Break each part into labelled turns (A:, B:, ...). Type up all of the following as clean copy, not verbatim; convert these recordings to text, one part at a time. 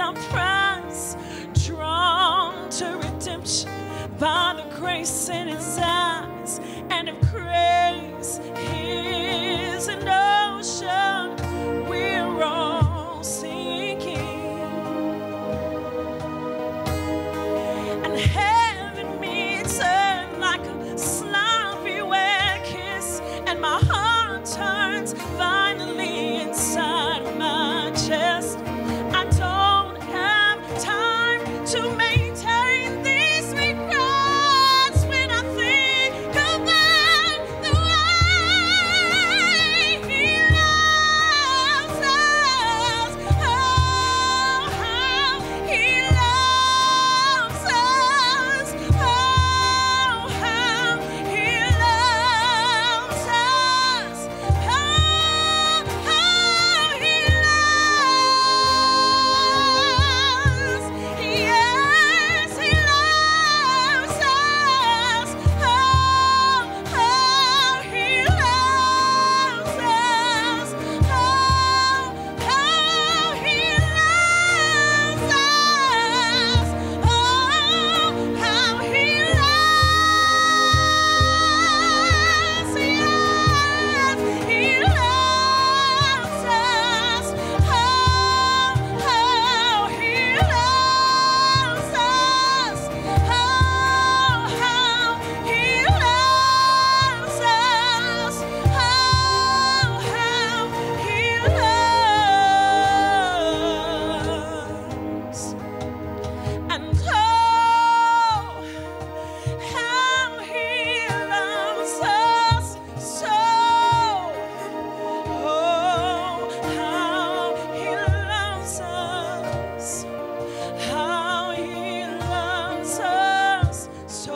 A: our prize, drawn to redemption by the grace in his eyes. And if grace is an ocean, we're all sinking. And heaven meets earth like a sloppy wet kiss, and my heart turns violently inside my chest. I don't have time to maintain these regrets when I think about the way he loves us. Oh, how he loves us. Oh, how he loves us. Oh, how he loves. Yes, he loves us. Oh, how he loves us. Oh, how he loves us. Oh, how he loves. Yes, he loves us. Oh, how he loves us. Oh, how he loves us. Oh, how he loves. And oh, how he loves us so. Oh, how he loves us. How he loves us so.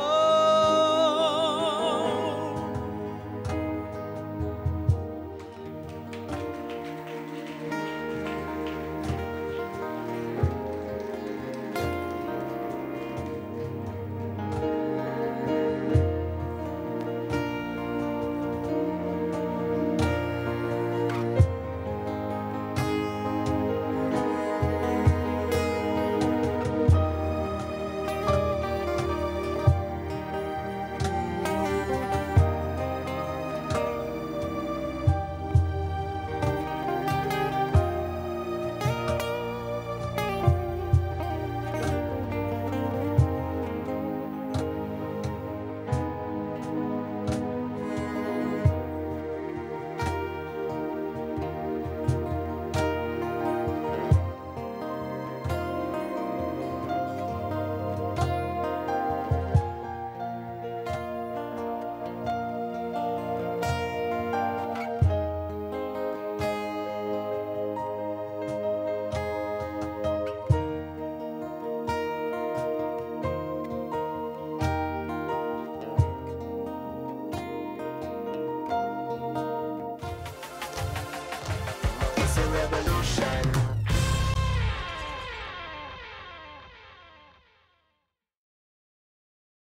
B: It's a revolution.